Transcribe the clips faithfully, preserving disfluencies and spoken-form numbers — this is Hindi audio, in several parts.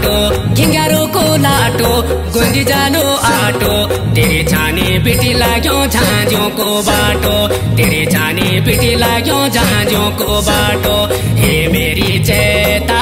बाटो घिंगारो को लाटो गुंजी जालो आटो तेरे छाने पिटी लाग्यो झांझों को बाटो तेरे छाने पिटी लाग्यो झांझों को बाटो हे मेरी चेता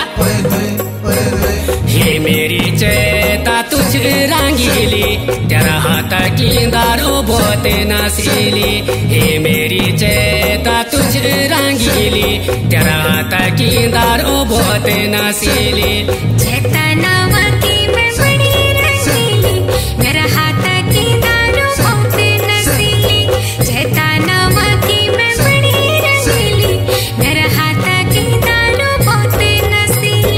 हे मेरी चेता तुझ रंगीली तेरा हाथ की दारो बहुत नसीली हे मेरी चेता तुझ रंगीली तेरा हाथ की दारो बहुत नसीली चेतना की मैं बड़ी रंगीली मेरा हाथ की दारो बहुत नसीली चेतना की मैं बड़ी रंगीली मेरा हाथ की दारो बहुत नसीली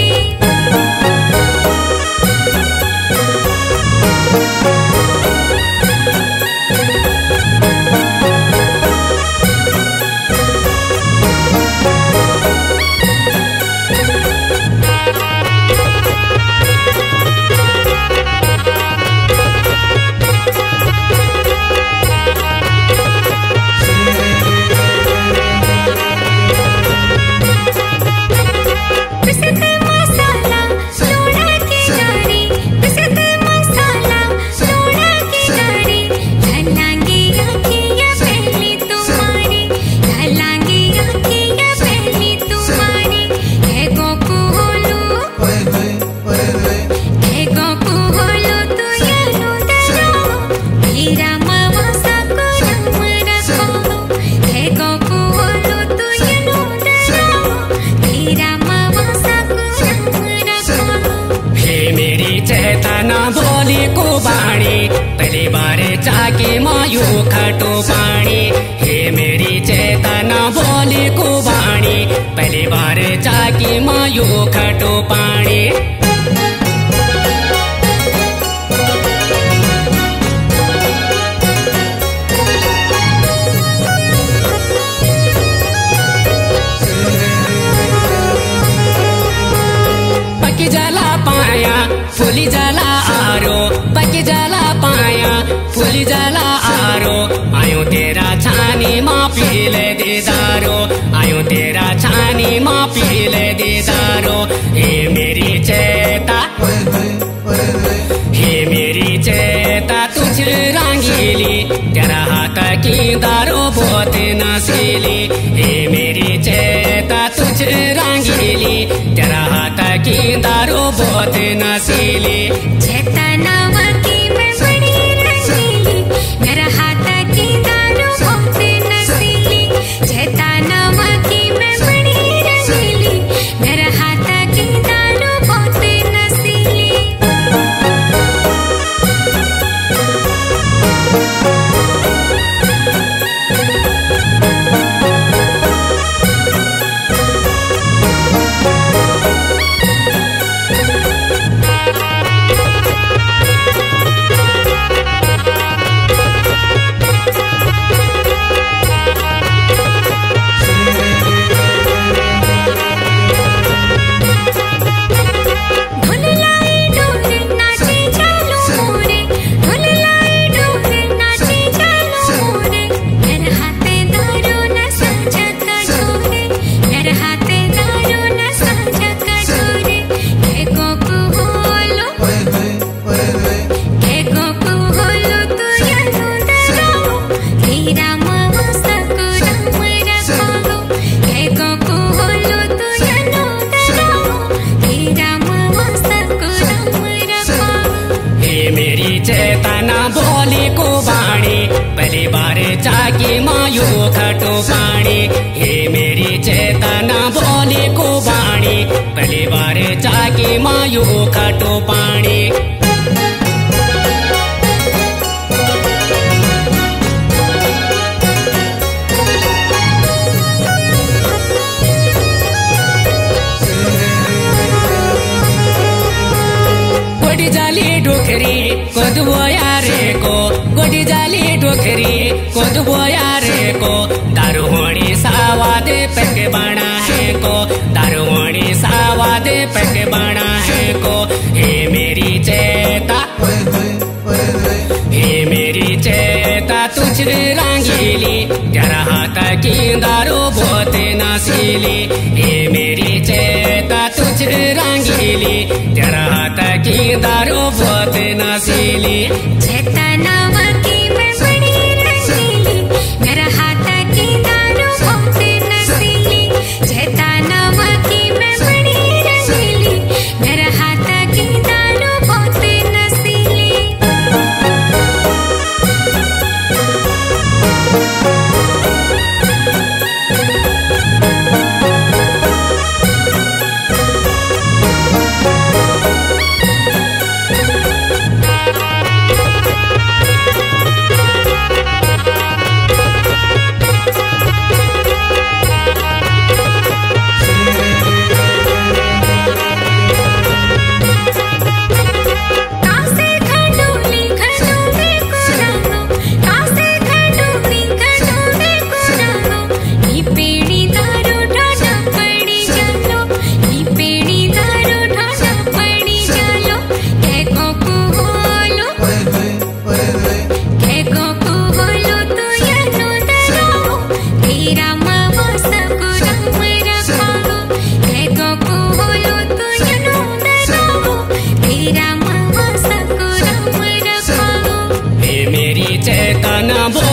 चेतना बोली को बाणी पहली बार जाके मायू खटो पानी हे मेरी चेतना बोली को बाणी पहली बार जाके मायू खटो पानी पकी जला पाया फूली जला आरो पकी जला पाया फूली जला आरो आयो तेरा छानी माँ पीले दीदारो आयो तेरा छानी माँ पीले दीदारो हे मेरी चेता हे मेरी चेता तुझ रंगीली तेरा हाथ की दारो बहुत नसीली हे मेरी चेता तुझ रंगीली तेरा हाथ की दारो बहुत नसीली चेतना की मैं बड़ी रंगीली मेरा हाथ की दारो बहुत नसीली चेतना की मैं बड़ी रंगीली मेरा हाथ की दारो बहुत नसीली चेतना बोली को बाणी पहली बार जाके मायू खटो पानी हे मेरी चेतना बोली को बाणी पहली बार जाके मायू खटो पानी गोडी जाली डोकरी कोदबोया रे को गोडी जाली डोकरी कोदबोया रे को दारू होनी सावाद पैक बना है को दारू होनी सावाद पैक बना है को हे मेरी चेता हे मेरी चेता तुझ रंगीली तेरा हाथ की दारू बहुत नसीली हे मेरी चेता तुझ रंगीली तेरा हाथ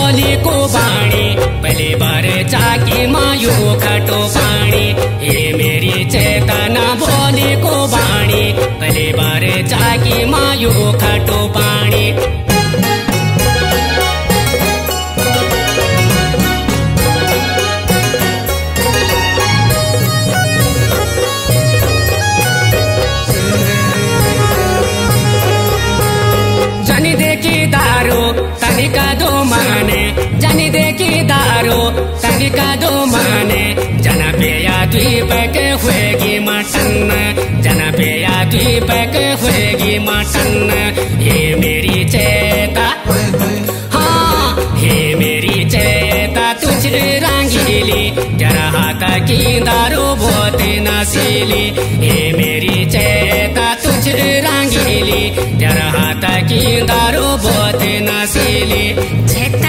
बोली को बाणी पहले बार चाकी मायू खटो पानी। हे मेरी चेतना बोली को बाणी पहले बार चाकी मायू खटो पानी। जनी देखी दारू तनिका दो माने, जनी देखी दारू तनिका दो माने। जना पेया द्वीप के हुएगी मटन, जना पेया द्वीप के हुएगी मटन। हे मेरी चेता, हाँ हे मेरी चेता तुझ रंगीली, तेरा हाथ की दारू बहुत नशीली। हे मेरी चेता तुझ रंगीली, तेरा हाथ की दारू बहुत नशीली।